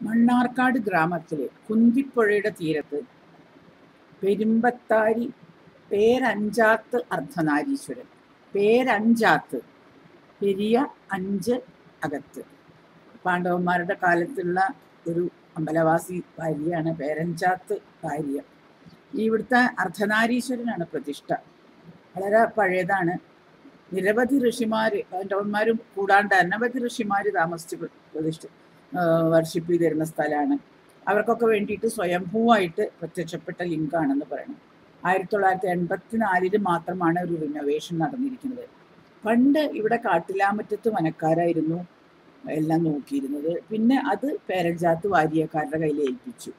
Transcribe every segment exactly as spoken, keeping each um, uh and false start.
മണ്ണാർക്കാട് ഗ്രാമത്തിലെ കുന്തിപ്പുഴയുടെ തീരത്ത് പെരുമ്പത്താരി പേരഞ്ചാത്ത് അർദ്ധനാരീശ്വരൻ, പേരഞ്ചാത്ത് പെരിയ അഞ്ച് അകത്ത്, പാണ്ഡവന്മാരുടെ കാലത്തുള്ള ഒരു അമ്പലവാസി ഭാര്യയാണ് പേരഞ്ചാത്ത് ഭാര്യ. ഇവിടുത്തെ അർദ്ധനാരീശ്വരനാണ് പ്രതിഷ്ഠ. വളരെ പഴയതാണ്. നിരവധി ഋഷിമാർ, പാണ്ഡവന്മാരും കൂടാണ്ട് അനവധി ഋഷിമാർ താമസിച്ച് പ്രതിഷ്ഠ വർഷിപ്പ് ചെയ്തിരുന്ന സ്ഥലമാണ്. അവർക്കൊക്കെ വേണ്ടിയിട്ട് സ്വയംഭൂവായിട്ട് പ്രത്യക്ഷപ്പെട്ട ലിംഗാണെന്ന് പറയണം. ആയിരത്തി തൊള്ളായിരത്തി എൺപത്തി നാലില് മാത്രമാണ് ഒരു റിനോവേഷൻ നടന്നിരിക്കുന്നത്. പണ്ട് ഇവിടെ കാട്ടിലാമുറ്റത്ത് മനക്കാരായിരുന്നു എല്ലാം നോക്കിയിരുന്നത്. പിന്നെ അത് പേരഞ്ചാത്ത് വാര്യക്കാരുടെ കയ്യിൽ ഏൽപ്പിച്ചു.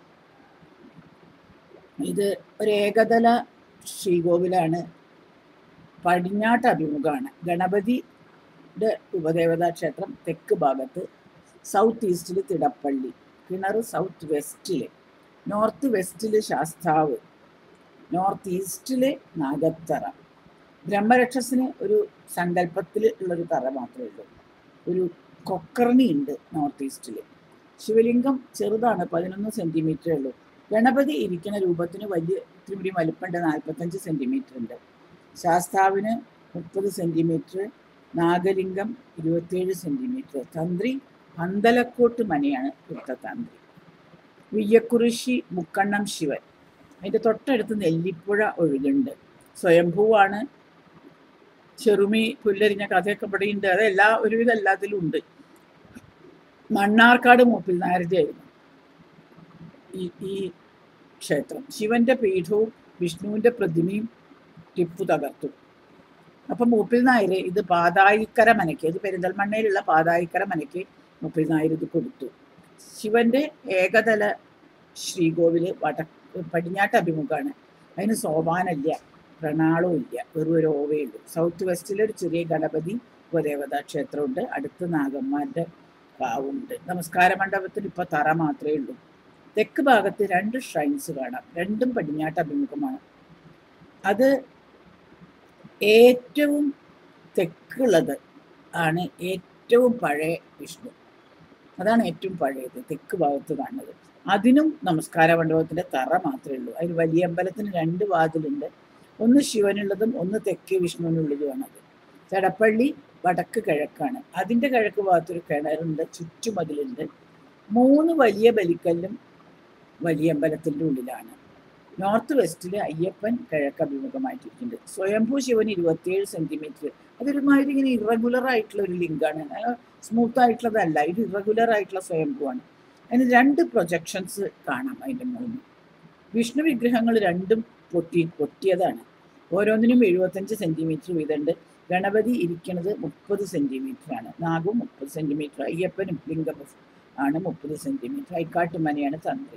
ഇത് ഒരു ഏകതല ശ്രീകോവിലാണ്. പടിഞ്ഞാട്ട് അഭിമുഖമാണ്. ഗണപതിയുടെ ഉപദേവതാ ക്ഷേത്രം തെക്ക് ഭാഗത്ത്, സൗത്ത് ഈസ്റ്റിൽ തിടപ്പള്ളി, കിണർ സൗത്ത് വെസ്റ്റില്, നോർത്ത് വെസ്റ്റില് ശാസ്താവ്, നോർത്ത് ഈസ്റ്റില് നാഗത്തറ. ബ്രഹ്മരക്ഷസിന് ഒരു സങ്കല്പത്തിൽ ഉള്ളൊരു തറ മാത്രമേ ഉള്ളൂ. ഒരു കൊക്കർണി ഉണ്ട് നോർത്ത് ഈസ്റ്റില്. ശിവലിംഗം ചെറുതാണ്, പതിനൊന്ന് സെന്റിമീറ്ററേ ഉള്ളൂ. ഗണപതി ഇരിക്കുന്ന രൂപത്തിന് വലിയ ഇത്തിരി വലുപ്പമുണ്ട്, നാൽപ്പത്തഞ്ച് സെന്റിമീറ്റർ ഉണ്ട്. ശാസ്താവിന് മുപ്പത് സെന്റിമീറ്റർ, നാഗലിംഗം ഇരുപത്തിയേഴ് സെന്റിമീറ്റർ. തന്ത്രി പന്തലക്കോട്ട് മനയാണ് ഇവിടുത്തെ തന്ത്രി. വിയ്യക്കുറിശി മുക്കണ്ണം ശിവൻ. അതിൻ്റെ തൊട്ടടുത്ത് നെല്ലിപ്പുഴ ഒഴുകുന്നുണ്ട്. സ്വയംഭൂവാണ്. ചെറുമി പുല്ലരിഞ്ഞ കഥയൊക്കെ ഇവിടെ ഉണ്ട്. അതെല്ലാ ഒരുവിധം എല്ലാത്തിലും ഉണ്ട്. മണ്ണാർക്കാട് മൂപ്പിൽ നായരുടെ ആയിരുന്നു ഈ ഈ ക്ഷേത്രം. ശിവന്റെ പീഠവും വിഷ്ണുവിന്റെ പ്രതിമയും ടിപ്പു തകർത്തു. അപ്പം മൂപ്പിൽ നായർ ഇത് പാതായിക്കര മനയ്ക്ക്, ഇത് പെരിന്തൽമണ്ണയിലുള്ള പാതായിക്കര മനയ്ക്ക് മൂപ്പിൽ നായർ ഇത് കൊടുത്തു. ശിവന്റെ ഏകതല ശ്രീകോവില് വടക്ക് പടിഞ്ഞാട്ട് അഭിമുഖമാണ്. അതിന് സോപാനമില്ല, പ്രണാളവും ഇല്ല, വെറും ഒരു ഓവേ ഉള്ളൂ. സൗത്ത് വെസ്റ്റിലൊരു ചെറിയ ഗണപതി ഉപദേവതാ ക്ഷേത്രമുണ്ട്. അടുത്ത് നാഗന്മാരുടെ കാവുണ്ട്. നമസ്കാര മണ്ഡപത്തിന് ഇപ്പോൾ തറ മാത്രമേ ഉള്ളൂ. തെക്ക് ഭാഗത്ത് രണ്ട് ഷ്രൈൻസ് കാണാം. രണ്ടും പടിഞ്ഞാട്ട് അഭിമുഖമാണ്. അത് ഏറ്റവും തെക്കുള്ളത് ആണ് ഏറ്റവും പഴയ വിഷ്ണു. അതാണ് ഏറ്റവും പഴയത്, തെക്ക് ഭാഗത്ത് കാണുന്നത്. അതിനും നമസ്കാര മണ്ഡപത്തിൻ്റെ തറ മാത്രമേ ഉള്ളൂ. അതിന് വലിയ അമ്പലത്തിന് രണ്ട് വാതിലുണ്ട്. ഒന്ന് ശിവനുള്ളതും ഒന്ന് തെക്കേ വിഷ്ണുവിനുള്ളതുമാണ്. അത് തിടപ്പള്ളി വടക്ക് കിഴക്കാണ്. അതിൻ്റെ കിഴക്ക് ഭാഗത്തൊരു കിണറുണ്ട്, ചുറ്റുമതിലുണ്ട്. മൂന്ന് വലിയ ബലിക്കല്ലും വലിയ അമ്പലത്തിൻ്റെ ഉള്ളിലാണ്. നോർത്ത് വെസ്റ്റിൽ അയ്യപ്പൻ കിഴക്ക് അഭിമുഖമായിട്ടിരിക്കുന്നുണ്ട്. സ്വയംഭൂ ശിവൻ ഇരുപത്തിയേഴ് സെന്റിമീറ്റർ. അതൊരുമാതിരി ഇങ്ങനെ ഇറഗുലർ ആയിട്ടുള്ള ഒരു ലിംഗാണ്. സ്മൂത്ത് ആയിട്ടുള്ളതല്ല, ഇത് ഇറഗുലർ ആയിട്ടുള്ള സ്വയംഭൂവാണ്. അതിന് രണ്ട് പ്രൊജക്ഷൻസ് കാണാം അതിൻ്റെ മുകളിൽ. വിഷ്ണു വിഗ്രഹങ്ങൾ രണ്ടും പൊട്ടി പൊട്ടിയതാണ്. ഓരോന്നിനും എഴുപത്തഞ്ച് സെന്റിമീറ്റർ വീതമുണ്ട്. ഗണപതി ഇരിക്കുന്നത് മുപ്പത് സെന്റിമീറ്റർ ആണ്. നാഗവും മുപ്പത് സെന്റിമീറ്റർ. അയ്യപ്പനും ലിംഗം ആണ് മുപ്പത് സെന്റിമീറ്റർ. ഐക്കാട്ടുമനയാണ് തന്ത്രി.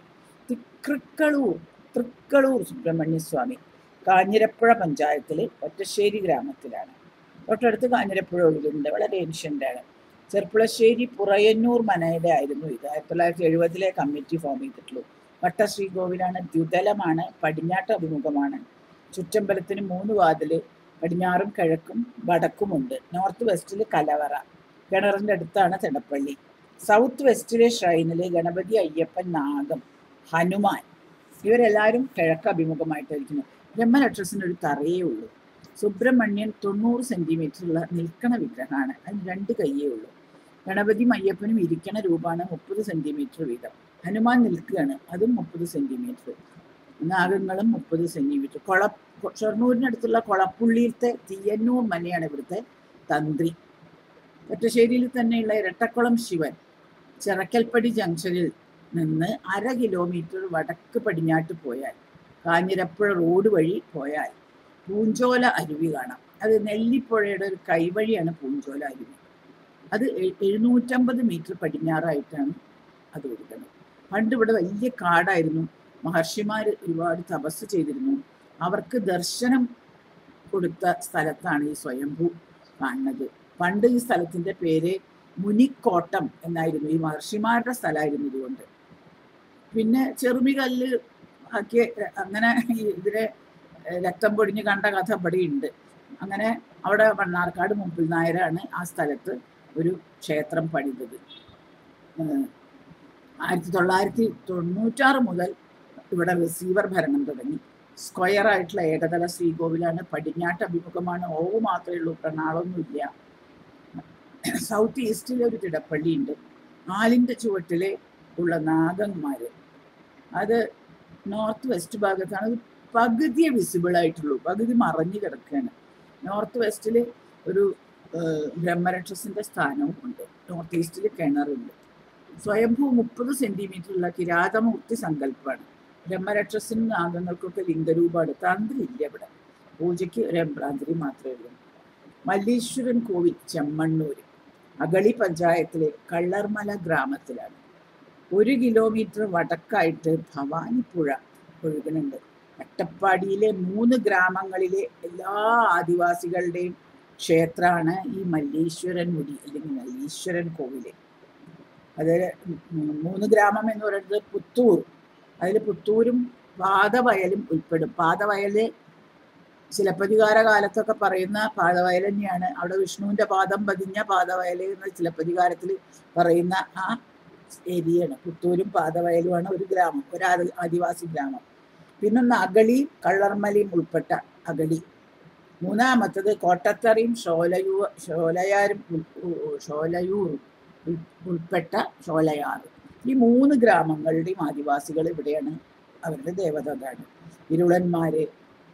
തൃക്കളൂർ തൃക്കളൂർ സുബ്രഹ്മണ്യ സ്വാമി കാഞ്ഞിരപ്പുഴ പഞ്ചായത്തിൽ ഒറ്റശ്ശേരി ഗ്രാമത്തിലാണ്. തൊട്ടടുത്ത് കാഞ്ഞിരപ്പുഴ ഒഴുകുന്നുണ്ട്. വളരെ ഏൻഷ്യൻ്റാണ്. ചെർപ്പുളശ്ശേരി പുറയന്നൂർ മനയുടെ ആയിരുന്നു ഇത്. ആയിരത്തി തൊള്ളായിരത്തി എഴുപതിലെ കമ്മിറ്റി ഫോം ചെയ്തിട്ടുള്ളൂ. വട്ടശ്രീകോവിലാണ്. ദ്യുതലമാണ്. പടിഞ്ഞാട്ട് അഭിമുഖമാണ്. ചുറ്റമ്പലത്തിന് മൂന്ന് വാതില്, പടിഞ്ഞാറും കിഴക്കും വടക്കുമുണ്ട്. നോർത്ത് വെസ്റ്റിൽ കലവറ. കിണറിൻ്റെ അടുത്താണ് തിടപ്പള്ളി. സൗത്ത് വെസ്റ്റിലെ ഷ്രൈനില് ഗണപതി, അയ്യപ്പൻ, നാഗം, ഹനുമാൻ ഇവരെല്ലാവരും കിഴക്ക് അഭിമുഖമായിട്ടായിരിക്കുന്നു. ബ്രഹ്മരക്ഷസിന് ഒരു തറയേ ഉള്ളൂ. സുബ്രഹ്മണ്യൻ തൊണ്ണൂറ് സെന്റിമീറ്ററുള്ള നിൽക്കണ വിഗ്രഹമാണ്. അതിന് രണ്ട് കയ്യേ ഉള്ളൂ. ഗണപതിയും അയ്യപ്പനും ഇരിക്കണ രൂപമാണ് മുപ്പത് സെന്റിമീറ്റർ വീതം. ഹനുമാൻ നിൽക്കുകയാണ്, അതും മുപ്പത് സെന്റിമീറ്റർ. നാഗങ്ങളും മുപ്പത് സെന്റിമീറ്റർ. കൊള ഷൊർണൂരിനടുത്തുള്ള കൊളപ്പുള്ളിയിലത്തെ തീയന്നൂർ മനയാണ് ഇവിടുത്തെ തന്ത്രി. ഒറ്റശ്ശേരിയിൽ തന്നെയുള്ള ഇരട്ടക്കുളം ശിവൻ ചിറക്കൽപ്പടി ജംഗ്ഷനിൽ നിന്ന് അര കിലോമീറ്റർ വടക്ക് പടിഞ്ഞാട്ട് പോയാൽ, കാഞ്ഞിരപ്പുഴ റോഡ് വഴി പോയാൽ പൂഞ്ചോല അരുവി കാണാം. അത് നെല്ലിപ്പുഴയുടെ ഒരു കൈവഴിയാണ് പൂഞ്ചോല അരുവി. അത് എഴുന്നൂറ്റമ്പത് മീറ്റർ പടിഞ്ഞാറായിട്ടാണ് അത് ഒഴുകുന്നത്. പണ്ട് ഇവിടെ വലിയ കാടായിരുന്നു. മഹർഷിമാർ ഒരുപാട് തപസ് ചെയ്തിരുന്നു. അവർക്ക് ദർശനം കൊടുത്ത സ്ഥലത്താണ് ഈ സ്വയംഭൂ കാണുന്നത്. പണ്ട് ഈ സ്ഥലത്തിൻ്റെ പേര് മുനിക്കോട്ടം എന്നായിരുന്നു. ഈ മഹർഷിമാരുടെ സ്ഥലമായിരുന്നു ഇതുകൊണ്ട്. പിന്നെ ചെറുമികല്ല് ആക്കിയ അങ്ങനെ ഇതിനെ രക്തം പൊടിഞ്ഞ് കണ്ട കഥ ഇവിടെ ഉണ്ട്. അങ്ങനെ അവിടെ മണ്ണാർക്കാട് മൂപ്പിൽ നായരാണ് ആ സ്ഥലത്ത് ഒരു ക്ഷേത്രം പണിതത്. ആയിരത്തി തൊള്ളായിരത്തി തൊണ്ണൂറ്റാറ് മുതൽ ഇവിടെ റിസീവർ ഭരണം തുടങ്ങി. സ്ക്വയർ ആയിട്ടുള്ള ഏകതല ശ്രീകോവിലാണ്. പടിഞ്ഞാട്ട് അഭിമുഖമാണ്. ഓവ് മാത്രമേ ഉള്ളൂ, പ്രണാളൊന്നുമില്ല. സൗത്ത് ഈസ്റ്റിൽ ഒരു തിടപ്പള്ളി ഉണ്ട്. ആലിൻ്റെ ചുവട്ടിലെ ഉള്ള നാഗന്മാര് അത് നോർത്ത് വെസ്റ്റ് ഭാഗത്താണ്. പകുതിയെ വിസിബിൾ ആയിട്ടുള്ളൂ, പകുതി മറഞ്ഞു കിടക്കുകയാണ്. നോർത്ത് വെസ്റ്റിൽ ഒരു ബ്രഹ്മരക്ഷസിന്റെ സ്ഥാനവും ഉണ്ട്. നോർത്ത് ഈസ്റ്റിൽ കിണറുണ്ട്. സ്വയംഭൂ മുപ്പത് സെന്റിമീറ്ററുള്ള കിരാതമൂർത്തി സങ്കല്പമാണ്. ബ്രഹ്മരക്ഷസിനും നാഗങ്ങൾക്കൊക്കെ ലിംഗരൂപമാണ്. തന്ത്രി ഇല്ല ഇവിടെ. പൂജയ്ക്ക് ഒരു എംബ്രാന്തിരി മാത്രമേ ഉള്ളൂ. മല്ലീശ്വരൻ കോവിൽ ചെമ്മണ്ണൂർ അഗളി പഞ്ചായത്തിലെ കള്ളർമല ഗ്രാമത്തിലാണ്. ഒരു കിലോമീറ്റർ വടക്കായിട്ട് ഭവാനിപ്പുഴ ഒഴുകുന്നുണ്ട്. അട്ടപ്പാടിയിലെ മൂന്ന് ഗ്രാമങ്ങളിലെ എല്ലാ ആദിവാസികളുടെയും ക്ഷേത്രമാണ് ഈ മല്ലീശ്വരൻ മുടി അല്ലെങ്കിൽ മല്ലീശ്വരൻ കോവില്. അത് മൂന്ന് ഗ്രാമം എന്ന് പറയുന്നത് പുത്തൂർ, അതിൽ പുത്തൂരും പാതവയലും ഉൾപ്പെടും. പാതവയല് ചിലപ്പതികാര കാലത്തൊക്കെ പറയുന്ന പാതവയൽ തന്നെയാണ്. അവിടെ വിഷ്ണുവിന്റെ പാദം പതിഞ്ഞ പാതവയല് എന്ന ചിലപ്പതികാരത്തിൽ പറയുന്ന ആ ഏരിയയാണ്. പുത്തൂരും പാതവയലുമാണ് ഒരു ഗ്രാമം, ഒരു ആദിവാസി ഗ്രാമം. പിന്നൊന്ന് അഗളി കള്ളർമലയും ഉൾപ്പെട്ട അഗളി. മൂന്നാമത്തത് കോട്ടത്തറയും ഷോലയൂ ഷോലയാരും ഷോലയൂറും ഉൾപ്പെട്ട ഷോലയാറ്. ഈ മൂന്ന് ഗ്രാമങ്ങളുടെയും ആദിവാസികൾ ഇവിടെയാണ്. അവരുടെ ദേവത അതാണ്. ഇരുളന്മാര്,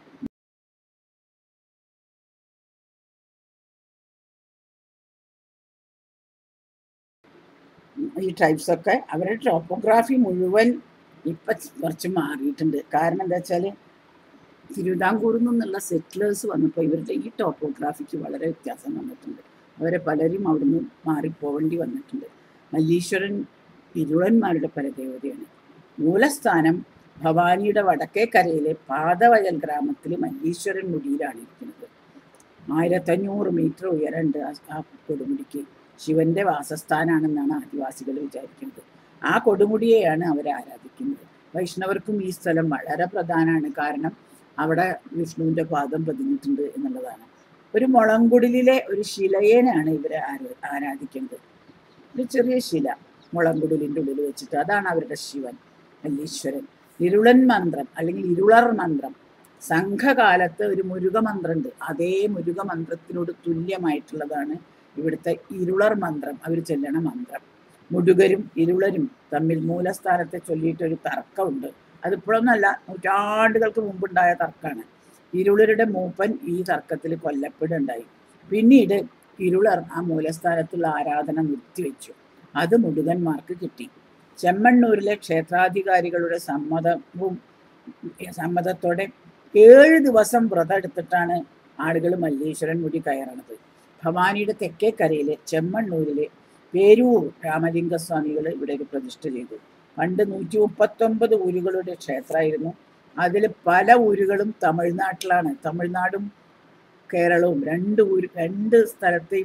ഈ ട്രൈബ്സൊക്കെ അവരുടെ ടോപ്പോഗ്രാഫി മുഴുവൻ ഇപ്പം കുറച്ച് മാറിയിട്ടുണ്ട്. കാരണം എന്താ വെച്ചാൽ തിരുവിതാംകൂറിൽ നിന്നുള്ള സെറ്റിലേഴ്സ് വന്നപ്പോൾ ഇവരുടെ ഈ ടോപ്പോഗ്രാഫിക്ക് വളരെ വ്യത്യാസം വന്നിട്ടുണ്ട്. അവരെ പലരും അവിടുന്ന് മാറിപ്പോവേണ്ടി വന്നിട്ടുണ്ട്. മല്ലീശ്വരൻ ഇരുളന്മാരുടെ പരദേവതയാണ്. മൂലസ്ഥാനം ഭവാനിയുടെ വടക്കേ കരയിലെ പാതവയൽ ഗ്രാമത്തിൽ മല്ലീശ്വരൻ മുടിയിലാണ് ഇരിക്കുന്നത്. ആയിരത്തഞ്ഞൂറ് മീറ്റർ ഉയരണ്ട് ആ കൊടുമുടിക്ക്. ശിവന്റെ വാസസ്ഥാനാണെന്നാണ് ആദിവാസികൾ വിചാരിക്കുന്നത്. ആ കൊടുമുടിയെയാണ് അവർ ആരാധിക്കുന്നത്. വൈഷ്ണവർക്കും ഈ സ്ഥലം വളരെ പ്രധാനമാണ്. കാരണം അവിടെ വിഷ്ണുവിന്റെ പാദം പതിഞ്ഞിട്ടുണ്ട് എന്നുള്ളതാണ്. ഒരു മുളങ്കുടിലെ ഒരു ശിലയേനാണ് ഇവരെ ആരാധിക്കുന്നത്. ഒരു ചെറിയ ശില മുളങ്കുടിലിൻ്റെ ഉള്ളിൽ വെച്ചിട്ട്, അതാണ് അവരുടെ ശിവൻ മല്ലീശ്വരൻ. ഇരുളൻ മന്ത്രം അല്ലെങ്കിൽ ഇരുളർ മന്ത്രം, സംഘകാലത്ത് ഒരു മുരുക മന്ത്രമുണ്ട്. അതേ മുരുക മന്ത്രത്തിനോട് തുല്യമായിട്ടുള്ളതാണ് ഇവിടുത്തെ ഇരുളർ മന്ത്രം, അവർ ചൊല്ലണ മന്ത്രം. മുടുകരും ഇരുളരും തമ്മിൽ മൂലസ്ഥാനത്തെ ചൊല്ലിയിട്ടൊരു തർക്കമുണ്ട്. അതിപ്പോഴൊന്നല്ല, നൂറ്റാണ്ടുകൾക്ക് മുമ്പുണ്ടായ തർക്കമാണ്. ഇരുളരുടെ മൂപ്പൻ ഈ തർക്കത്തിൽ കൊല്ലപ്പെടുണ്ടായി. പിന്നീട് ഇരുളർ ആ മൂലസ്ഥാനത്തുള്ള ആരാധന നിർത്തിവെച്ചു. അത് മുടുകന്മാർക്ക് കിട്ടി. ചെമ്മണ്ണൂരിലെ ക്ഷേത്രാധികാരികളുടെ സമ്മതവും സമ്മതത്തോടെ ഏഴ് ദിവസം വ്രതം എടുത്തിട്ടാണ് ആളുകൾ മല്ലീശ്വരൻ മുടി കയറണത്. ഭവാനിയുടെ തെക്കേ കരയിലെ ചെമ്മണ്ണൂരിലെ പേരൂർ രാമലിംഗസ്വാമികൾ ഇവിടേക്ക് പ്രതിഷ്ഠ ചെയ്തു. പണ്ട് നൂറ്റി മുപ്പത്തൊമ്പത് ഊരുകളുടെ ക്ഷേത്രമായിരുന്നു. അതിൽ പല ഊരുകളും തമിഴ്നാട്ടിലാണ്. തമിഴ്നാടും കേരളവും രണ്ട് ഊര് രണ്ട് സ്ഥലത്തെയും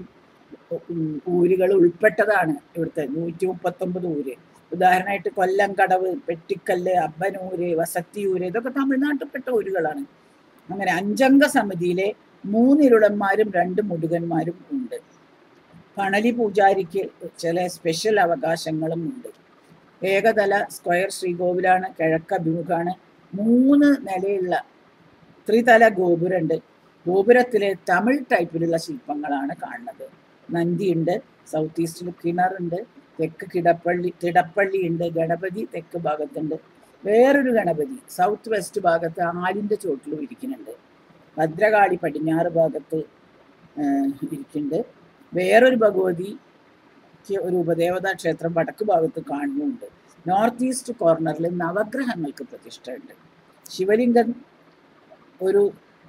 ഊരുകൾ ഉൾപ്പെട്ടതാണ് ഇവിടുത്തെ നൂറ്റി മുപ്പത്തൊമ്പത് ഊര്. ഉദാഹരണമായിട്ട് കൊല്ലംകടവ്, പെട്ടിക്കല്ല്, അബ്ബനൂര്, വസത്തിയൂര്, ഇതൊക്കെ തമിഴ്നാട്ടിൽപ്പെട്ട ഊരുകളാണ്. അങ്ങനെ അഞ്ചംഗ സമിതിയിലെ മൂന്നിരുളന്മാരും രണ്ട് മുടുകന്മാരും ഉണ്ട്. പണലി പൂജാരിക്ക് ചില സ്പെഷ്യൽ അവകാശങ്ങളും ഉണ്ട്. ഏകതല സ്ക്വയർ ശ്രീകോവിലാണ്. കിഴക്കഭിമുഖാണ്. മൂന്ന് നിലയുള്ള ത്രിതല ഗോപുരമുണ്ട്. ഗോപുരത്തിലെ തമിഴ് ടൈപ്പിലുള്ള ശില്പങ്ങളാണ് കാണുന്നത്. നന്ദിയുണ്ട്. സൗത്ത് ഈസ്റ്റിൽ കിണറുണ്ട്. തെക്ക് കിടപ്പള്ളി തിടപ്പള്ളി ഉണ്ട്. ഗണപതി തെക്ക് ഭാഗത്തുണ്ട്. വേറൊരു ഗണപതി സൗത്ത് വെസ്റ്റ് ഭാഗത്ത് ആലിൻ്റെ ചോട്ടിലും ഇരിക്കുന്നുണ്ട്. ഭദ്രകാളി പടിഞ്ഞാറ് ഭാഗത്ത് ഇരിക്കുന്നുണ്ട്. വേറൊരു ഭഗവതിക്ക് ഒരു ഉപദേവതാ ക്ഷേത്രം വടക്ക് ഭാഗത്ത് കാണുന്നുണ്ട്. നോർത്ത് ഈസ്റ്റ് കോർണറിൽ നവഗ്രഹങ്ങൾക്ക് പ്രതിഷ്ഠയുണ്ട്. ശിവലിംഗം ഒരു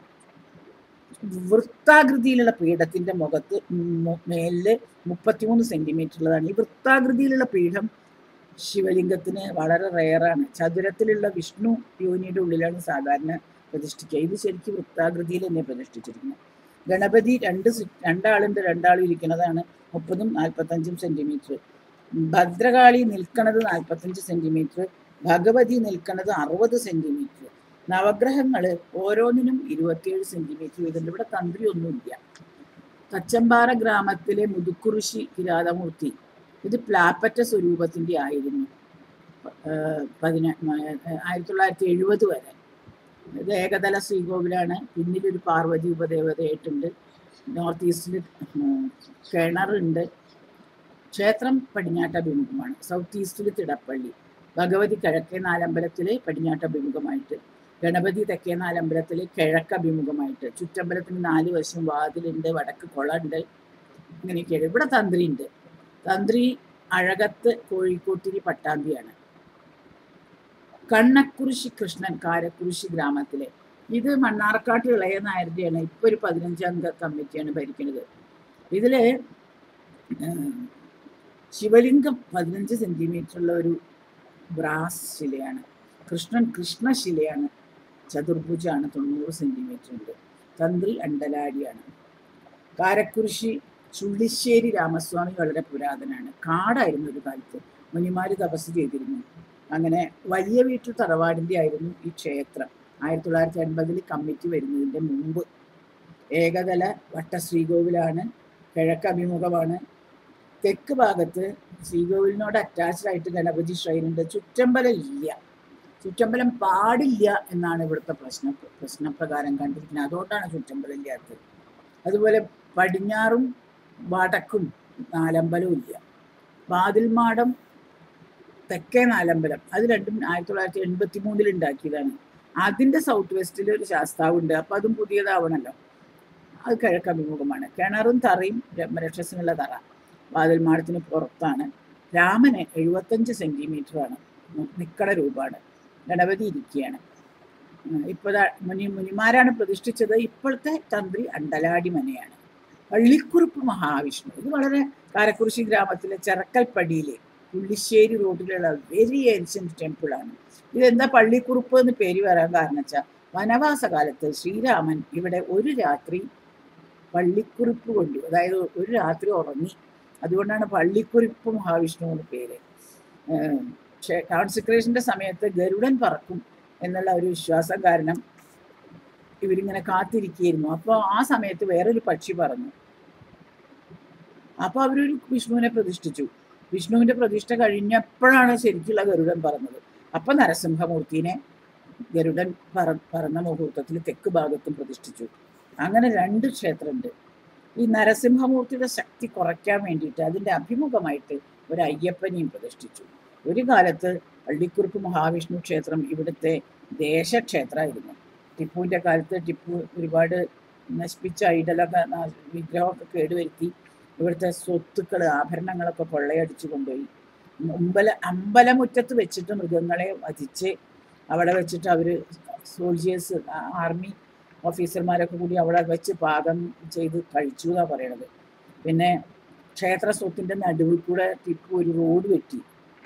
വൃത്താകൃതിയിലുള്ള പീഠത്തിന്റെ മുഖത്ത് മേലില് മുപ്പത്തിമൂന്ന് സെന്റിമീറ്റർ ഉള്ളതാണ്. ഈ വൃത്താകൃതിയിലുള്ള പീഠം ശിവലിംഗത്തിന് വളരെ റെയറാണ്. ചതുരത്തിലുള്ള വിഷ്ണു യോനിയുടെ ഉള്ളിലാണ് സാധാരണ പ്രതിഷ്ഠിക്കുക. ഇത് ശരിക്കും വൃത്താകൃതിയിൽ തന്നെ പ്രതിഷ്ഠിച്ചിരിക്കുന്നത്. ഗണപതി രണ്ട് രണ്ടാളിൻ്റെ രണ്ടാളും ഇരിക്കുന്നതാണ്. മുപ്പതും നാൽപ്പത്തഞ്ചും സെന്റിമീറ്റർ. ഭദ്രകാളി നിൽക്കുന്നത് നാൽപ്പത്തഞ്ച് സെന്റിമീറ്റർ. ഭഗവതി നിൽക്കുന്നത് അറുപത് സെന്റിമീറ്റർ. നവഗ്രഹങ്ങൾ ഓരോന്നിനും ഇരുപത്തിയേഴ് സെന്റിമീറ്റർ വീതം. ഇവിടെ തന്ത്രി ഒന്നുമില്ല. തച്ചമ്പാറ ഗ്രാമത്തിലെ മുതുക്കുറിശി കിരാതമൂർത്തി ഇത് പ്ലാപ്പറ്റ സ്വരൂപത്തിൻ്റെ ആയിരുന്നു. പതിന ആയിരത്തി തൊള്ളായിരത്തി എഴുപത് വരെ. ഇത് ഏകതല ശ്രീകോവിലാണ്. പിന്നിലൊരു പാർവതി ഉപദേവതയായിട്ടുണ്ട്. നോർത്ത് ഈസ്റ്റിൽ കിണറുണ്ട്. ക്ഷേത്രം പടിഞ്ഞാട്ടഭിമുഖമാണ്. സൗത്ത് ഈസ്റ്റിൽ തിടപ്പള്ളി. ഭഗവതി കിഴക്കേ നാലമ്പലത്തിലെ പടിഞ്ഞാട്ടഭിമുഖമായിട്ട്, ഗണപതി തെക്കേ നാലമ്പലത്തിലെ കിഴക്കഭിമുഖമായിട്ട്, ചുറ്റമ്പലത്തിന് നാല് വശം വാതിലുണ്ട്, വടക്ക് കുളമുണ്ട്. അങ്ങനെയൊക്കെയാണ്. ഇവിടെ തന്ത്രി ഉണ്ട്. തന്ത്രി അഴകത്ത് കോഴിക്കോട്ടിരി പട്ടാമ്പിയാണ്. കണ്ണക്കുരിശി കൃഷ്ണൻ കാരക്കുരിശി ഗ്രാമത്തിലെ. ഇത് മണ്ണാർക്കാട്ട് ഇളയ നായരുടെയാണ്. ഇപ്പൊ ഒരു പതിനഞ്ചംഗ കമ്മിറ്റിയാണ് ഭരിക്കുന്നത്. ഇതില് ശിവലിംഗം പതിനഞ്ച് സെന്റിമീറ്റർ ഉള്ള ഒരു ബ്രാസ് ശിലയാണ്. കൃഷ്ണൻ കൃഷ്ണശിലയാണ്. ചതുർഭുജാണ്. തൊണ്ണൂറ് സെന്റിമീറ്റർ ഉണ്ട്. തന്ത്രി അണ്ടലാടിയാണ്. കാരക്കുരിശി ചുള്ളിശ്ശേരി രാമസ്വാമി വളരെ പുരാതനാണ്. കാടായിരുന്നു ഒരു കാലത്ത്. മുനിമാര് തപസ് ചെയ്തിരുന്നു. അങ്ങനെ വലിയ വീട്ടിൽ തറവാടിൻ്റെ ആയിരുന്നു ഈ ക്ഷേത്രം. ആയിരത്തി തൊള്ളായിരത്തി അൻപതിൽ കമ്മിറ്റി വരുന്നതിൻ്റെ മുമ്പ്. ഏകതല വട്ട ശ്രീകോവിലാണ്. കിഴക്ക് അഭിമുഖമാണ്. തെക്ക് ഭാഗത്ത് ശ്രീകോവിലിനോട് അറ്റാച്ച്ഡ് ആയിട്ട് ഗണപതി ഷ്രൈനുണ്ട്. ചുറ്റമ്പലം ഇല്ല. ചുറ്റമ്പലം പാടില്ല എന്നാണ് ഇവിടുത്തെ പ്രശ്ന പ്രശ്നപ്രകാരം കണ്ടിരിക്കുന്നത്. അതുകൊണ്ടാണ് ചുറ്റമ്പലം ഇല്ലാത്തത്. അതുപോലെ പടിഞ്ഞാറും വടക്കും നാലമ്പലവും ഇല്ല. വാതിൽമാടം തെക്കേ നാലമ്പലം അത് രണ്ടും ആയിരത്തി തൊള്ളായിരത്തി എൺപത്തി മൂന്നിൽ ഉണ്ടാക്കിയതാണ്. അതിൻ്റെ സൗത്ത് വെസ്റ്റിൽ ഒരു ശാസ്താവുണ്ട്. അപ്പം അതും പുതിയതാവണല്ലോ. അത് കിഴക്കഭിമുഖമാണ്. കിണറും തറയും ബ്രഹ്മരക്ഷസിനുള്ള തറ വാതിൽമാടത്തിന് പുറത്താണ്. രാമന് എഴുപത്തഞ്ച് സെൻറ്റിമീറ്ററാണ്. നിക്കട രൂപമാണ്. ഗണപതി ഇരിക്കുകയാണ്. ഇപ്പോൾ മുനി മുനിമാരാണ് പ്രതിഷ്ഠിച്ചത്. ഇപ്പോഴത്തെ തന്ത്രി അണ്ടലാടി മനയാണ്. പള്ളിക്കുറുപ്പ് മഹാവിഷ്ണു. ഇത് വളരെ കാരക്കുരിശി ഗ്രാമത്തിലെ ചെറക്കൽ പടിയിലെ ചുള്ളിശ്ശേരി റോഡിലുള്ള വെരി ഏൻഷ്യന്റ് ടെമ്പിളാണ്. ഇതെന്താ പള്ളിക്കുറുപ്പ് എന്ന് പേര് വരാൻ കാരണം വെച്ചാൽ വനവാസ കാലത്ത് ശ്രീരാമൻ ഇവിടെ ഒരു രാത്രി പള്ളിക്കുറിപ്പ് കൊണ്ടു. അതായത് ഒരു രാത്രി ഉറങ്ങി. അതുകൊണ്ടാണ് പള്ളിക്കുറിപ്പ് മഹാവിഷ്ണു എന്ന് പേര്. കോൺസിക്രേഷന്റെ സമയത്ത് ഗരുഡൻ പറക്കും എന്നുള്ള ഒരു വിശ്വാസം കാരണം ഇവരിങ്ങനെ കാത്തിരിക്കുകയായിരുന്നു. അപ്പോൾ ആ സമയത്ത് വേറൊരു പക്ഷി പറഞ്ഞു. അപ്പോൾ അവരൊരു വിഷ്ണുവിനെ പ്രതിഷ്ഠിച്ചു. വിഷ്ണുവിൻ്റെ പ്രതിഷ്ഠ കഴിഞ്ഞപ്പോഴാണ് ശരിക്കുള്ള ഗരുഡൻ പറഞ്ഞത്. അപ്പം നരസിംഹമൂർത്തിനെ ഗരുഡൻ പറ പറന്ന മുഹൂർത്തത്തിൽ തെക്ക് ഭാഗത്തും പ്രതിഷ്ഠിച്ചു. അങ്ങനെ രണ്ട് ക്ഷേത്രമുണ്ട്. ഈ നരസിംഹമൂർത്തിയുടെ ശക്തി കുറയ്ക്കാൻ വേണ്ടിയിട്ട് അതിൻ്റെ അഭിമുഖമായിട്ട് ഒരു അയ്യപ്പനെയും പ്രതിഷ്ഠിച്ചു. ഒരു കാലത്ത് പള്ളിക്കുറുപ്പ് മഹാവിഷ്ണു ക്ഷേത്രം ഇവിടുത്തെ ദേശക്ഷേത്രമായിരുന്നു. ടിപ്പുവിൻ്റെ കാലത്ത് ടിപ്പു ഒരുപാട് നശിപ്പിച്ച ഐഡലൊക്കെ വിഗ്രഹമൊക്കെ കേടുവരുത്തി ഇവിടുത്തെ സ്വത്തുക്കൾ ആഭരണങ്ങളൊക്കെ കൊള്ളയടിച്ചു കൊണ്ടുപോയി. അമ്പല അമ്പലമുറ്റത്ത് വെച്ചിട്ട് മൃഗങ്ങളെ വധിച്ച് അവിടെ വെച്ചിട്ട് അവർ സോൾജിയേഴ്സ് ആർമി ഓഫീസർമാരൊക്കെ കൂടി അവിടെ വെച്ച് പാകം ചെയ്ത് കഴിച്ചു എന്നാണ് പറയണത്. പിന്നെ ക്ഷേത്ര സ്വത്തിൻ്റെ നടുവിൽ കൂടെ ടിപ്പു ഒരു റോഡ് വെട്ടി.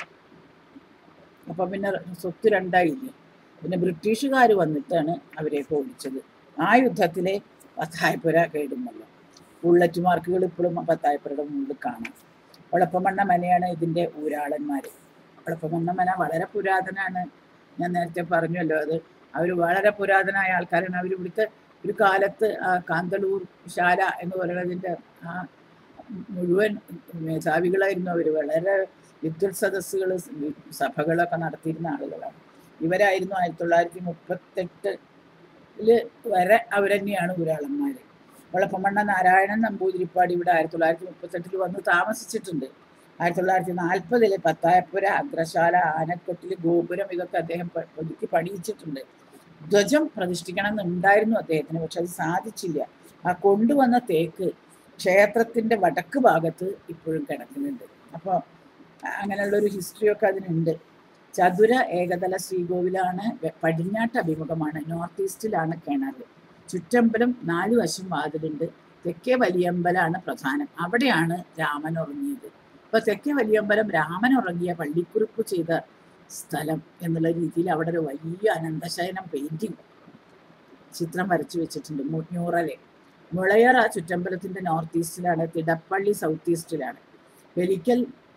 അപ്പം പിന്നെ സ്വത്ത് രണ്ടായില്ലേ. പിന്നെ ബ്രിട്ടീഷുകാർ വന്നിട്ടാണ് അവരെയൊക്കെ ഓടിച്ചത്. ആ യുദ്ധത്തിലെ പത്തായപ്പുര കേടുന്നല്ലോ. ബുള്ളറ്റ് മാർക്കുകൾ ഇപ്പോഴും പത്തായപ്പുരയുടെ മുകളിൽ കാണാം. ഒളപ്പമണ്ണ മനയാണ് ഇതിൻ്റെ ഊരാളന്മാർ. ഒളപ്പമണ്ണ മന വളരെ പുരാതനാണ്. ഞാൻ നേരത്തെ പറഞ്ഞല്ലോ, അത് അവർ വളരെ പുരാതനായ ആൾക്കാരാണ്. അവർ ഇവിടുത്തെ ഒരു കാലത്ത് കാന്തളൂർ ശാല എന്ന് പറയുന്നതിൻ്റെ ആ മുഴുവൻ മേധാവികളായിരുന്നു അവർ. വളരെ വിദ്വത് സദസ്സുകൾ സഭകളൊക്കെ നടത്തിയിരുന്ന ആളുകളാണ്. ഇവരായിരുന്നു ആയിരത്തി തൊള്ളായിരത്തി മുപ്പത്തെട്ടില് വരെ അവർ തന്നെയാണ് ഊരാളന്മാർ. ഒളപ്പമണ്ണ നാരായണൻ നമ്പൂതിരിപ്പാട് ഇവിടെ ആയിരത്തി തൊള്ളായിരത്തി മുപ്പത്തെട്ടിൽ വന്ന് താമസിച്ചിട്ടുണ്ട്. ആയിരത്തി തൊള്ളായിരത്തി നാൽപ്പതിലെ പത്തായപ്പുര, അഗ്രശാല, ആനക്കൊട്ടിൽ, ഗോപുരം ഇതൊക്കെ അദ്ദേഹം പുതുക്കി പണിയിച്ചിട്ടുണ്ട്. ധ്വജം പ്രതിഷ്ഠിക്കണം എന്നുണ്ടായിരുന്നു അദ്ദേഹത്തിന്, പക്ഷെ അത് സാധിച്ചില്ല. ആ കൊണ്ടുവന്ന തേക്ക് ക്ഷേത്രത്തിൻ്റെ വടക്ക് ഭാഗത്ത് ഇപ്പോഴും കിടക്കുന്നുണ്ട്. അപ്പോൾ അങ്ങനെയുള്ളൊരു ഹിസ്റ്ററിയൊക്കെ അതിനുണ്ട്. ചതുര ഏകതല ശ്രീകോവിലാണ്. പടിഞ്ഞാട്ട് അഭിമുഖമാണ്. നോർത്ത് ഈസ്റ്റിലാണ് കിണർ. ചുറ്റമ്പലം നാലു വശം വാതിലുണ്ട്. തെക്കേ വലിയമ്പലാണ് പ്രധാനം. അവിടെയാണ് രാമൻ ഉറങ്ങിയത്. അപ്പോൾ തെക്കേ വലിയമ്പലം രാമൻ ഉറങ്ങിയ പള്ളിക്കുറിപ്പ് ചെയ്ത സ്ഥലം എന്നുള്ള രീതിയിൽ അവിടെ ഒരു വലിയ അനന്തശയനം പെയിൻറ്റിങ് ചിത്രം വരച്ചു വെച്ചിട്ടുണ്ട്. മ്യൂറല്. മുളയറ ചുറ്റമ്പലത്തിൻ്റെ നോർത്ത് ഈസ്റ്റിലാണ്. തിടപ്പള്ളി സൗത്ത് ഈസ്റ്റിലാണ്. വെലിക്കൽ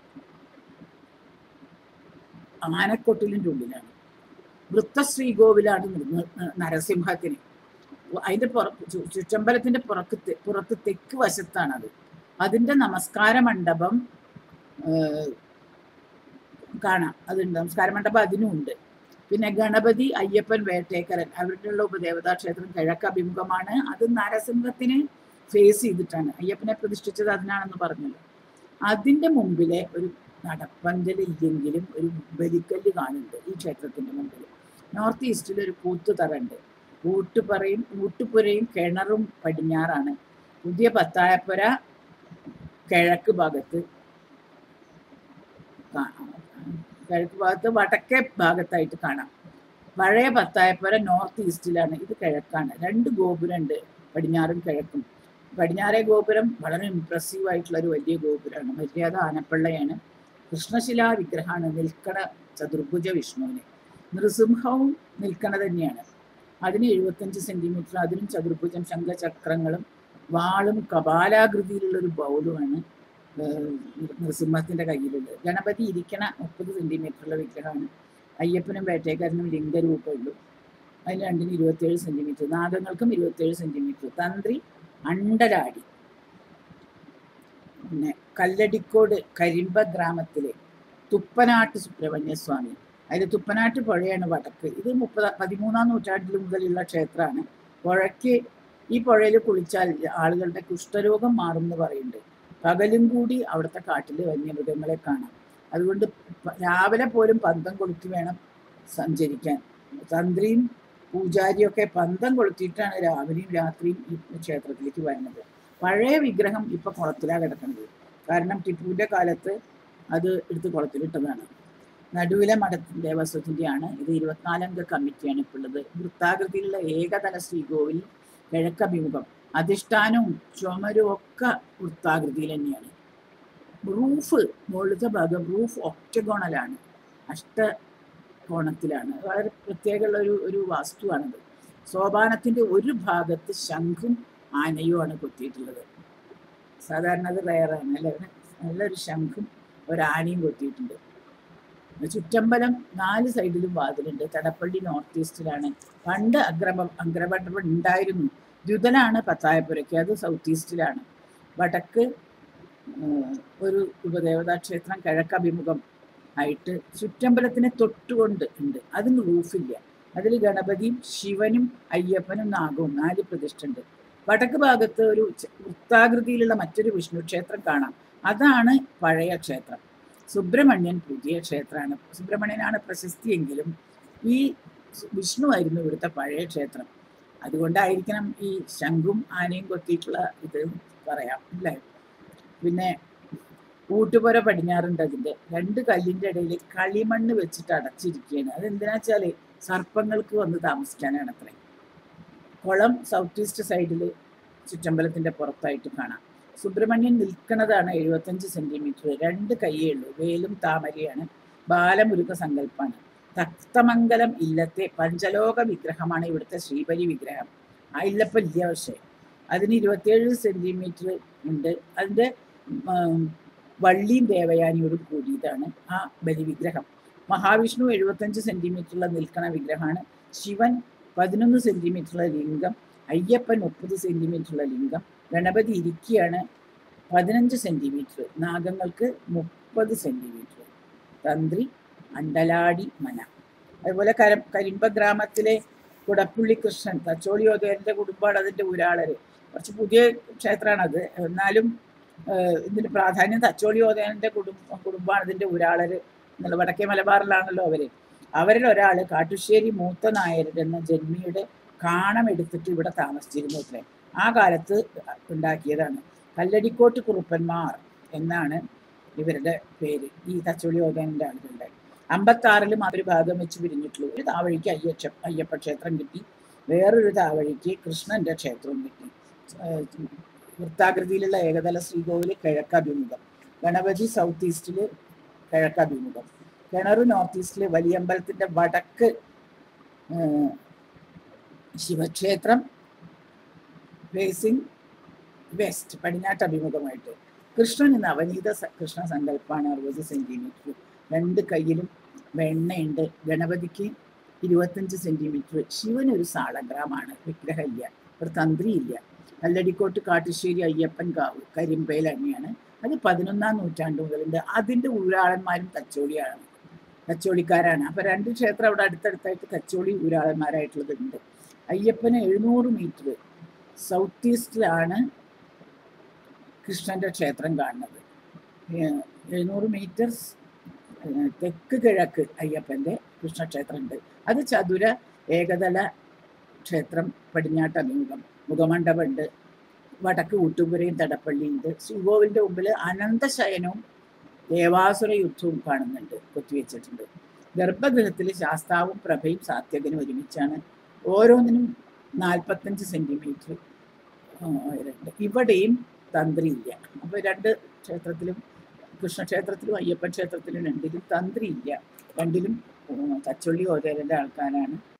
ആനക്കൊട്ടിലിൻ്റെ ഉള്ളിലാണ്. വൃത്തശ്രീകോവിലാണ് നരസിംഹത്തിന്. അതിൻ്റെ പുറ ചുറ്റമ്പലത്തിൻ്റെ പുറത്ത് പുറത്ത് തെക്ക് വശത്താണത്. അതിൻ്റെ നമസ്കാര മണ്ഡപം കാണാം, അതുണ്ട്. നമസ്കാര മണ്ഡപം അതിനും ഉണ്ട്. പിന്നെ ഗണപതി, അയ്യപ്പൻ, വേട്ടേക്കരൻ അവരുടെയുള്ള ഉപദേവതാ ക്ഷേത്രം കിഴക്ക് അഭിമുഖമാണ്. അത് നരസിംഹത്തിന് ഫേസ് ചെയ്തിട്ടാണ്. അയ്യപ്പനെ പ്രതിഷ്ഠിച്ചത് അതിനാണെന്ന് പറഞ്ഞല്ലോ. അതിൻ്റെ മുമ്പിലെ ഒരു നടപ്പന്തൽ ഇല്ലെങ്കിലും ഒരു ബലിക്കല്ല് കാണുന്നുണ്ട് ഈ ക്ഷേത്രത്തിൻ്റെ മുമ്പിൽ. നോർത്ത് ഈസ്റ്റിൽ ഒരു കൂത്തുതറുണ്ട്. ഊട്ടുപുരയും ഊട്ടുപുരയും കിണറും പടിഞ്ഞാറാണ്. പുതിയ പത്തായപ്പുര കിഴക്ക് ഭാഗത്ത് കിഴക്ക് ഭാഗത്ത് വടക്കേ ഭാഗത്തായിട്ട് കാണാം. പഴയ പത്തായപ്പുര നോർത്ത് ഈസ്റ്റിലാണ്, ഇത് കിഴക്കാണ്. രണ്ട് ഗോപുരമുണ്ട്, പടിഞ്ഞാറും കിഴക്കും. പടിഞ്ഞാറേ ഗോപുരം വളരെ ഇംപ്രസീവ് ആയിട്ടുള്ള ഒരു വലിയ ഗോപുരമാണ്. മര്യാദ ആനപ്പിള്ളയാണ്. കൃഷ്ണശിലാ വിഗ്രഹമാണ് നിൽക്കണ ചതുർഭുജ വിഷ്ണുവിന്. നൃസിംഹവും നിൽക്കണ തന്നെയാണ്. അതിന് എഴുപത്തഞ്ച് സെന്റിമീറ്റർ, അതിനും ചതുർഭുജം, ശംഖചക്രങ്ങളും വാളും കപാലാകൃതിയിലുള്ളൊരു ബൗളുമാണ് നൃസിംഹത്തിന്റെ കയ്യിലുള്ളത്. ഗണപതി ഇരിക്കണ മുപ്പത് സെന്റിമീറ്ററുള്ള വിഗ്രഹമാണ്. അയ്യപ്പനും വേട്ടേക്കാരനും ലിംഗരൂപമുള്ളൂ. അതിന് രണ്ടിന് ഇരുപത്തിയേഴ് സെന്റിമീറ്റർ, നാഗങ്ങൾക്കും ഇരുപത്തിയേഴ് സെന്റിമീറ്റർ. തന്ത്രി അണ്ടലാടി. പിന്നെ കല്ലടിക്കോട് കരിമ്പ ഗ്രാമത്തിലെ തുപ്പനാട്ട് സുബ്രഹ്മണ്യ സ്വാമി, അതിൽ തുപ്പനാട്ട് പുഴയാണ് വടക്ക്. ഇത് മുപ്പത് പതിമൂന്നാം നൂറ്റാണ്ടിൽ മുതലുള്ള ക്ഷേത്രമാണ്. പുഴയ്ക്ക് ഈ പുഴയിൽ കുളിച്ചാൽ ആളുകളുടെ കുഷ്ഠരോഗം മാറും എന്ന് പറയുന്നുണ്ട്. പകലും കൂടി അവിടുത്തെ കാട്ടിൽ വന്യമൃഗങ്ങളെ കാണാം. അതുകൊണ്ട് രാവിലെ പോലും പന്തം കൊളുത്തി വേണം സഞ്ചരിക്കാൻ. തന്ത്രിയും പൂജാരിയൊക്കെ പന്തം കൊളുത്തിയിട്ടാണ് രാവിലെയും രാത്രിയും ഈ ക്ഷേത്രത്തിലേക്ക് വരുന്നത്. പഴയ വിഗ്രഹം ഇപ്പൊ കുളത്തിലാണ് കിടക്കുന്നത്. കാരണം ടിപ്പുവിന്റെ കാലത്ത് അത് എടുത്ത് കുളത്തിലിട്ടതാണ്. നടുവിലെ മഠത്തിന്റെ ദേവസ്വത്തിൻ്റെയാണ് ഇത്. ഇരുപത്തിനാലംഗ കമ്മിറ്റിയാണ് ഇപ്പോൾ ഉള്ളത്. വൃത്താകൃതിയിലുള്ള ഏകതല ശ്രീകോവിൽ കിഴക്കഭിമുഖം. അധിഷ്ഠാനവും ചുമരും ഒക്കെ വൃത്താകൃതിയിൽ തന്നെയാണ്. റൂഫ് മുകളിലത്തെ ഭാഗം റൂഫ് ഒക്ടഗോണലാണ്, അഷ്ടകോണത്തിലാണ്. വളരെ പ്രത്യേകമുള്ള ഒരു ഒരു വാസ്തുവാണിത്. സോപാനത്തിന്റെ ഒരു ഭാഗത്ത് ശംഖും ആനയുമാണ് കൊത്തിയിട്ടുള്ളത്. സാധാരണ അത് റയറാണ്. അല്ല, നല്ലൊരു ശംഖും ഒരാനയും കൊത്തിയിട്ടുണ്ട്. ചുറ്റമ്പലം നാല് സൈഡിലും വാതിലുണ്ട്. തടപ്പള്ളി നോർത്ത് ഈസ്റ്റിലാണ്. പണ്ട് അഗ്രമ അഗ്രമണ്ഡപം ഉണ്ടായിരുന്നു. ദ്യുതനാണ് പത്തായപ്പുരയ്ക്ക്, അത് സൗത്ത് ഈസ്റ്റിലാണ്. വടക്ക് ഒരു ഉപദേവതാ ക്ഷേത്രം കിഴക്കഭിമുഖം ആയിട്ട് ചുറ്റമ്പലത്തിനെ തൊട്ടുകൊണ്ട് ഉണ്ട്. അതിന് റൂഫില്ല. അതിൽ ഗണപതിയും ശിവനും അയ്യപ്പനും നാഗവും നാല് പ്രതിഷ്ഠ ഉണ്ട്. വടക്ക് ഭാഗത്ത് ഒരു വൃത്താകൃതിയിലുള്ള മറ്റൊരു വിഷ്ണു ക്ഷേത്രം കാണാം. അതാണ് പഴയ ക്ഷേത്രം. സുബ്രഹ്മണ്യൻ പുതിയ ക്ഷേത്രമാണ്. സുബ്രഹ്മണ്യനാണ് പ്രശസ്തിയെങ്കിലും ഈ വിഷ്ണു ആയിരുന്നു ഇവിടുത്തെ പഴയ ക്ഷേത്രം. അതുകൊണ്ടായിരിക്കണം ഈ ശംഖും ആനയും കൊത്തിയിട്ടുള്ള ഇത് പറയാം അല്ലേ. പിന്നെ ഊട്ടുപുര പടിഞ്ഞാറുണ്ട്. അതിൻ്റെ രണ്ട് കല്ലിൻ്റെ ഇടയിൽ കളിമണ്ണ് വെച്ചിട്ട് അടച്ചിരിക്കുകയാണ്. അതെന്തിനാ വെച്ചാൽ സർപ്പങ്ങൾക്ക് വന്ന് താമസിക്കാനാണ് അത്രേ. കുളം സൗത്ത് ഈസ്റ്റ് സൈഡിൽ ചുറ്റമ്പലത്തിൻ്റെ പുറത്തായിട്ട് കാണാം. സുബ്രഹ്മണ്യൻ നിൽക്കുന്നതാണ് എഴുപത്തഞ്ച് സെന്റിമീറ്റർ. രണ്ട് കയ്യേ ഉള്ളൂ. വേലും താമരയാണ്. ബാലമുരുക സങ്കല്പമാണ്. തക്തമംഗലം ഇല്ലത്തെ പഞ്ചലോക വിഗ്രഹമാണ് ഇവിടുത്തെ ശ്രീബലി വിഗ്രഹം. ആ ഇല്ലപ്പം ഇല്ല, പക്ഷേ അതിന് ഇരുപത്തിയേഴ് സെന്റിമീറ്റർ ഉണ്ട്. അതിൻ്റെ വള്ളിയും ദേവയാനിയോടും കൂടിയതാണ് ആ ബലിവിഗ്രഹം. മഹാവിഷ്ണു എഴുപത്തഞ്ച് സെന്റിമീറ്ററുള്ള നിൽക്കണ വിഗ്രഹമാണ്. ശിവൻ പതിനൊന്ന് സെന്റിമീറ്ററുള്ള ലിംഗം. അയ്യപ്പൻ മുപ്പത് സെന്റിമീറ്ററുള്ള ലിംഗം. ഗണപതി ഇരിക്കുകയാണ് പതിനഞ്ച് സെന്റിമീറ്റർ. നാഗങ്ങൾക്ക് മുപ്പത് സെന്റിമീറ്റർ. തന്ത്രി അണ്ടലാടി മന. അതുപോലെ കര കരിമ്പ ഗ്രാമത്തിലെ കുടപ്പുള്ളി കൃഷ്ണൻ തച്ചോളിയോദയന്റെ കുടുംബമാണ് അതിൻ്റെ ഊരാളര്. കുറച്ച് പുതിയ ക്ഷേത്രമാണത്. എന്നാലും ഇതിന് പ്രാധാന്യം തച്ചോളിയോദയന്റെ കുടുംബ കുടുംബമാണ് ഇതിൻ്റെ ഊരാളര് എന്നുള്ള. വടക്കേ മലബാറിലാണല്ലോ അവര്. അവരിൽ ഒരാൾ കാട്ടുശ്ശേരി മൂത്ത നായരുടെ എന്ന ജന്മിയുടെ കാണമെടുത്തിട്ട് ഇവിടെ താമസിച്ചിരുന്നു അത്രേ. ആ കാലത്ത് ഉണ്ടാക്കിയതാണ്. കല്ലടിക്കോട്ട് കുറുപ്പന്മാർ എന്നാണ് ഇവരുടെ പേര്, ഈ തച്ചോളിയോദയന്റെ ആളുകളുടെ. അമ്പത്താറിലും അവർ ഭാഗം വെച്ച് പിരിഞ്ഞിട്ടുള്ളൂ. ഒരു താവഴിക്ക് അയ്യപ്പ അയ്യപ്പ ക്ഷേത്രം കിട്ടി, വേറൊരു താവഴിക്ക് കൃഷ്ണന്റെ ക്ഷേത്രവും കിട്ടി. വൃത്താകൃതിയിലുള്ള ഏകതല ശ്രീകോവിൽ കിഴക്കഭിമുഖം. ഗണപതി സൗത്ത് ഈസ്റ്റിൽ കിഴക്കഭിമുഖം. കിണർ നോർത്ത് ഈസ്റ്റിൽ വലിയമ്പലത്തിന്റെ വടക്ക് ശിവക്ഷേത്രം ഫേസിംഗ് വെസ്റ്റ് പടിഞ്ഞാട്ട് അഭിമുഖമായിട്ട്. കൃഷ്ണൻ നവനീത കൃഷ്ണ സങ്കല്പമാണ്. അറുപത് സെന്റിമീറ്റർ. രണ്ട് കയ്യിലും വെണ്ണയുണ്ട്. ഗണപതിക്ക് ഇരുപത്തഞ്ച് സെന്റിമീറ്റർ. ശിവനൊരു സാളഗ്രാമാണ്, വിഗ്രഹമില്ല, ഒരു തന്ത്രിയില്ല. കല്ലടിക്കോട്ട് കാട്ടുശ്ശേരി അയ്യപ്പൻ കാവ് കരിമ്പയിൽ തന്നെയാണ്. അത് പതിനൊന്നാം നൂറ്റാണ്ട് മുതലുണ്ട്. അതിൻ്റെ ഊരാളന്മാരും തച്ചോളിയാണ്. കച്ചോളിക്കാരാണ്. അപ്പോൾ രണ്ട് ക്ഷേത്രം അവിടെ അടുത്തടുത്തായിട്ട് കച്ചോളി ഊരാളന്മാരായിട്ടുള്ളതുണ്ട്. അയ്യപ്പന് എഴുന്നൂറ് മീറ്റർ സൗത്ത് ഈസ്റ്റിലാണ് കൃഷ്ണൻ്റെ ക്ഷേത്രം കാണുന്നത്. എഴുന്നൂറ് മീറ്റർ തെക്ക് കിഴക്ക് അയ്യപ്പൻ്റെ കൃഷ്ണക്ഷേത്രമുണ്ട്. അത് ചതുര ഏകതല ക്ഷേത്രം, പടിഞ്ഞാട്ട് അഭിമുഖം, മുഖമണ്ഡപമുണ്ട്, വടക്ക് ഊട്ടുപുരയും തടപ്പള്ളിയുണ്ട്. ശ്രീകോവിലിൻ്റെ മുമ്പിൽ അനന്തശയനവും ദേവാസുര യുദ്ധവും കാണുന്നുണ്ട്, കൊത്തിവെച്ചിട്ടുണ്ട്. ഗർഭഗൃഹത്തിൽ ശാസ്താവും പ്രഭയും സാത്യകനും ഒരുമിച്ചാണ്. ഓരോന്നിനും നാൽപ്പത്തഞ്ച് സെൻറ്റിമീറ്റർ ഉണ്ട്. ഇവിടെയും തന്ത്രി ഇല്ല. അപ്പോൾ രണ്ട് ക്ഷേത്രത്തിലും, കൃഷ്ണക്ഷേത്രത്തിലും അയ്യപ്പൻ ക്ഷേത്രത്തിലും രണ്ടിലും തന്ത്രി ഇല്ല. രണ്ടിലും കച്ചൊള്ളി ഓരോരുടെ ആൾക്കാരാണ്